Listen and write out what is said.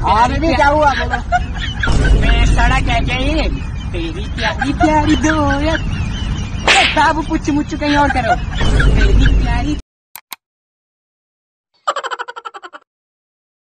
हाँ बेबी क्या हुआ बोलो। मैं सड़क है गई तेरी प्यारी प्यारी दो बाबू पुच्छ मुच्छ कहीं और करो। तेरी प्यारी